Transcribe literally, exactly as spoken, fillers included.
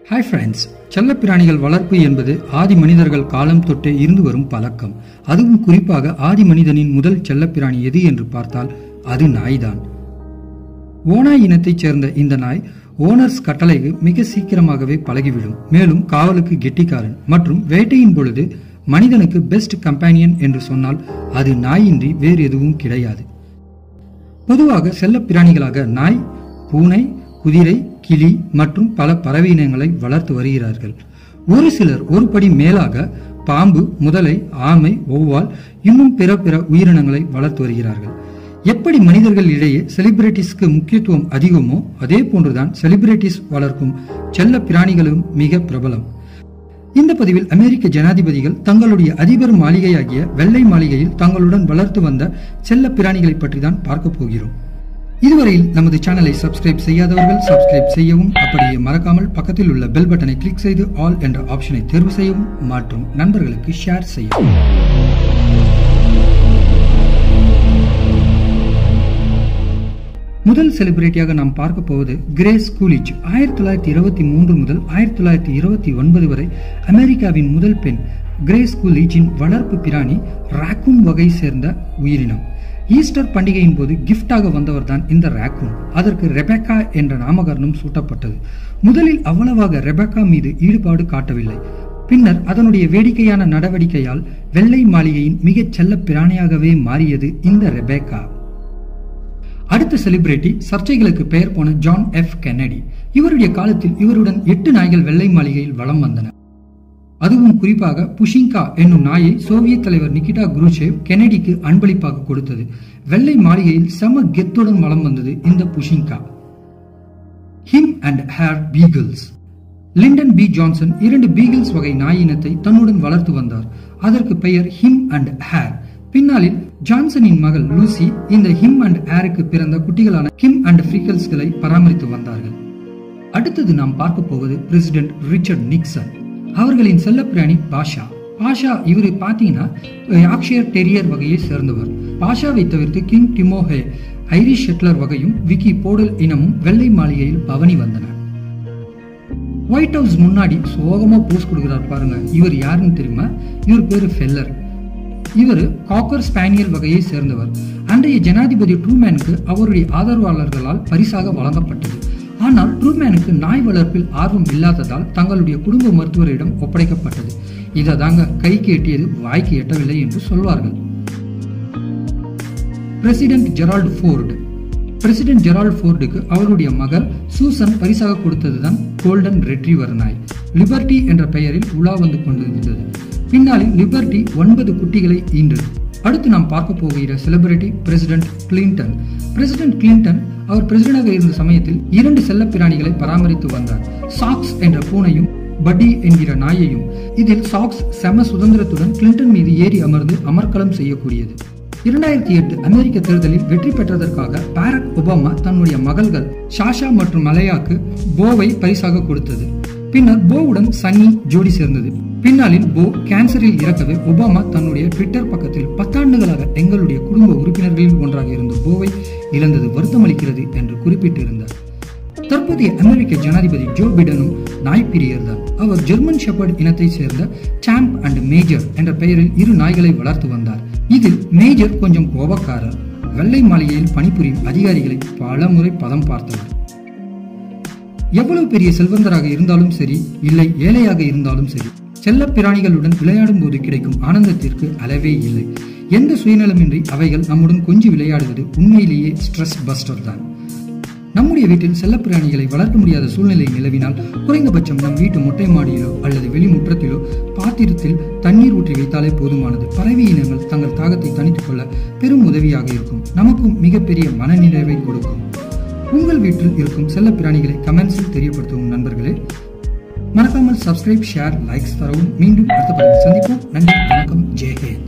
Hi friends, செல்லப்பிராணிகள் வளர்ப்பு என்பது ஆதி மனிதர்கள் காலம் தொட்டே இருந்து வரும் பழக்கம். அதுவும் குறிப்பாக ஆதி மனிதனின் முதல் செல்லப்பிராணி எது என்று பார்த்தால் அது நாய்தான். ஓநாய் இனத்தைச் சேர்ந்த இந்த நாய் ஓனர்ஸ் கட்டளைக்கு மிக சீக்கிரமாகவே பழகிவிடும். மேலும் காவலுக்கு கெட்டிக்காரன் மற்றும் வேட்டையின் பொழுது மனிதனுக்கு பெஸ்ட் கம்பேனியன் என்று சொன்னால் அது நாயின்றி வேறு எதுவும் கிடையாது. பொதுவாக செல்லப்பிராணிகளாக நாய், பூனை, குதிரை, கிளி மற்றும் பல பறவை இனங்களை வளர்த்து வருகிறார்கள். ஒரு சிலர் ஒரு படி மேலாக பாம்பு, முதலை, ஆமை, ஒவ்வால் இன்னும் பிற பிற உயிரினங்களை வளர்த்து வருகிறார்கள். எப்படி மனிதர்கள் இடையே செலிபிரிட்டிஸ்க்கு முக்கியத்துவம் அதிகமோ அதே போன்றுதான் செலிபிரிட்டிஸ் வளர்க்கும் செல்ல பிராணிகளும் மிக பிரபலம். இந்த பதிவில் அமெரிக்க ஜனாதிபதிகள் தங்களுடைய அதிபர் மாளிகையாகிய வெள்ளை மாளிகையில் தங்களுடன் வளர்த்து வந்த செல்ல பிராணிகளை பற்றி தான் பார்க்க போகிறோம். இதுவரையில் நமது சேனலை சப்ஸ்கிரைப் செய்யாதவர்கள் சப்ஸ்கிரைப் செய்யவும், அப்படியே மறக்காமல் பக்கத்தில் உள்ள பெல் பட்டனை கிளிக் செய்து ஆல் என்ற ஆப்ஷனை தேர்வு செய்யவும் மற்றும் நண்பர்களுக்கு ஷேர் செய்யவும். முதல் செலிபிரிட்டியாக நாம் பார்க்க போவது கிரேஸ் கூலிச். ஆயிரத்தி தொள்ளாயிரத்தி இருபத்தி மூன்று முதல் ஆயிரத்தி தொள்ளாயிரத்தி இருபத்தி ஒன்பது வரை அமெரிக்காவின் முதல் பெண் கிரேஸ் கூலிச்சின் வளர்ப்பு பிராணி ராக்கூன் வகை சேர்ந்த உயிரினம். ஈஸ்டர் பண்டிகையின் போது கிஃப்டாக வந்தவர் தான் இந்த ராக்கூன். அதற்கு ரெபேக்கா என்ற நாமகரணம் சூட்டப்பட்டது. முதலில் அவ்வளவாக ரெபேக்கா மீது ஈடுபாடு காட்டவில்லை. பின்னர் அதனுடைய வேடிக்கையான நடவடிக்கையால் வெள்ளை மாளிகையின் மிகச் செல்ல பிராணியாகவே மாறியது இந்த ரெபேக்கா. அடுத்த செலிபிரிட்டி சர்ச்சைகளுக்கு பெயர் போன ஜான் எஃப் கென்னடி. இவருடைய காலத்தில் இவருடன் எட்டு நாய்கள் வெள்ளை மாளிகையில் வலம் வந்தன. அதுவும் குறிப்பாக புஷிங்கா என்னும் நாயை சோவியத் தலைவர் நிகிட்டா குரூஷேவ் கென்னடிக்கு அன்பளிப்பாக கொடுத்தது. வெள்ளை மாளிகையில் செம கெத்துடன் வலம் வந்தது இந்த புஷிங்கா. Him and her beagles. Lyndon B Johnson இரண்டு பீகிள்ஸ் வகை நாயினத்தை தன்னுடன் வளர்த்து வந்தார். அதற்கு பெயர் ஹிம் அண்ட் ஹேர். பின்னாளில் ஜான்சனின் மகள் லூசி இந்த ஹிம் அண்ட் ஹேருக்கு பிறந்த குட்டிகளான கிம் அண்ட் ஃப்ரீக்கல்ஸ்களை பராமரித்து வந்தார்கள். அடுத்தது நாம் பார்க்க போவது பிரசிடென்ட் ரிச்சர்ட் நிக்சன். அவர்களின் செல்லப்பிராணி பாஷா. பாஷா இவரு பாத்தீங்கன்னா யாக்ஷயர் டெரியர் வகையை சேர்ந்தவர். பாஷாவை தவிர்த்து கிங் டிமோஹே, ஐரிஷ் ஷெட்லர் வகையும் விக்கி போடல் இனமும் வெள்ளை மாளிகையில் பவனி வந்தன. ஒயிட் ஹவுஸ் முன்னாடி சோகமா போஸ் கொடுக்கிறார் பாருங்க. இவர் யாருன்னு தெரியுமா? இவர் பேரு ஃபெல்லர். இவர் காக்கர் ஸ்பானியல் வகையை சேர்ந்தவர். அன்றைய ஜனாதிபதி ட்ரூமேனுக்கு அவருடைய ஆதரவாளர்களால் பரிசாக வழங்கப்பட்டது. ஆனால் ட்ரூமேனுக்கு நாய் வளர்ப்பில் ஆர்வம் இல்லாததால் தங்களுடைய குடும்ப மருத்துவரிடம் ஒப்படைக்கப்பட்டது. இதை தாங்க கைக்கு எட்டியது வாய்க்கு எட்டவில்லை என்று சொல்வார்கள். President Gerald Ford. President Gerald ஃபோர்டுக்கு அவருடைய மகள் சூசன் பரிசாக கொடுத்ததுதான் கோல்டன் ரெட்ரீவர் நாய். லிபர்டி என்ற பெயரில் உலா வந்து கொண்டிருந்தது. பின்னாளில் லிபர்டி ஒன்பது குட்டிகளை ஈன்றது. அடுத்து நாம் பார்க்க போகிற celebrity president Clinton. President Clinton அவர் பிரசிடென்டாக இருந்த சமயத்தில் இரண்டு செல்ல பிராணிகளை பராமரித்து வந்தார். சாக்ஸ் என்ற பூனையும் பட்டி என்கிற நாயையும். இதில் சாக்ஸ் செம சுதந்திரத்துடன் கிளின்டன் மீது ஏறி அமர்ந்து அமர்க்களம் செய்யக்கூடியது. இரண்டாயிரத்தி எட்டு அமெரிக்க தேர்தலில் வெற்றி பெற்றதற்காக பாரக் ஒபாமா தன்னுடைய மகள்கள் ஷாஷா மற்றும் மலையாக்கு போவை பரிசாக கொடுத்தது. பின்னர் போவுடன் சன்னி ஜோடி சேர்ந்தது. பின்னாளில் போ கேன்சரில் இறக்கவே ஒபாமா தன்னுடைய ட்விட்டர் பக்கத்தில் பத்தாண்டுகளாக எங்களுடைய குடும்ப உறுப்பினர்களில் ஒன்றாக இருந்த போவை இழந்தது வருத்தமளிக்கிறது என்று குறிப்பிட்டிருந்தார். தற்போதைய அமெரிக்க ஜனாதிபதி ஜோ பிடனும் நாய்ப்பிரியர் தான். அவர் ஜெர்மன் ஷெப்பர்ட் இனத்தை சேர்ந்த சாம்ப் அண்ட் மேஜர் என்ற பெயரில் இரு நாய்களை வளர்த்து வந்தார். இதில் மேஜர் கொஞ்சம் கோபக்காரர். வெள்ளை மாளிகையில் பணிபுரியும் அதிகாரிகளை பல முறை பதம் பார்த்தவர். எவ்வளவு பெரிய செல்வந்தராக இருந்தாலும் சரி, இல்லை ஏழையாக இருந்தாலும் சரி, செல்ல பிராணிகளுடன் விளையாடும் போது கிடைக்கும் ஆனந்தத்திற்கு அளவே இல்லை. எந்த சுயநலமின்றி அவைகள் நம்முடன் கொஞ்சி விளையாடுவது உண்மையிலேயே ஸ்ட்ரெஸ் பஸ்டர் தான். நம்முடைய வீட்டில் செல்ல பிராணிகளை வளர்க்க முடியாத சூழ்நிலை நிலவினால் குறைந்தபட்சம் நம் வீட்டு மொட்டை மாடியிலோ அல்லது வெளிமுற்றத்திலோ பாத்திரத்தில் தண்ணீர் ஊற்றி வைத்தாலே போதுமானது. பறவை இனங்கள் தங்கள் தாகத்தை தணித்துக் கொள்ள பெரும் உதவியாக இருக்கும். நமக்கும் மிகப்பெரிய மனநிறைவை கொடுக்கும். உங்கள் வீட்டில் இருக்கும் செல்ல பிராணிகளை கமெண்ட்ஸில் தெரியப்படுத்தவும் நண்பர்களே. மறக்காமல் சப்ஸ்கிரைப், ஷேர், லைக்ஸ் தரவும். மீண்டும் அடுத்த பதிவில் சந்திப்போம். நன்றி, வணக்கம், ஜெய் ஹிந்த்.